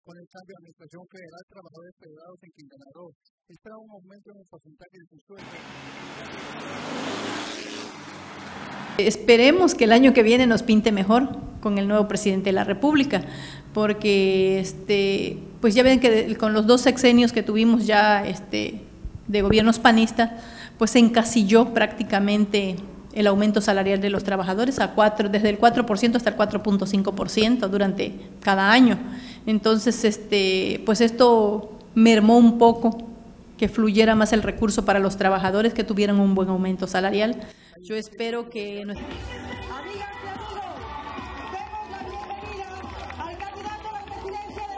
con el cambio de administración federal, trabajadores federados en Quintana Roo espera un aumento en el porcentaje de sus sueldos. Esperemos que el año que viene nos pinte mejor con el nuevo presidente de la República, porque pues ya ven que con los 2 sexenios que tuvimos ya de gobiernos panistas, pues se encasilló prácticamente el aumento salarial de los trabajadores desde el 4% hasta el 4.5% durante cada año. Entonces, pues esto mermó un poco que fluyera más el recurso para los trabajadores, que tuvieran un buen aumento salarial. Yo espero que... Amigas y amigos, demos la bienvenida al candidato a la presidencia de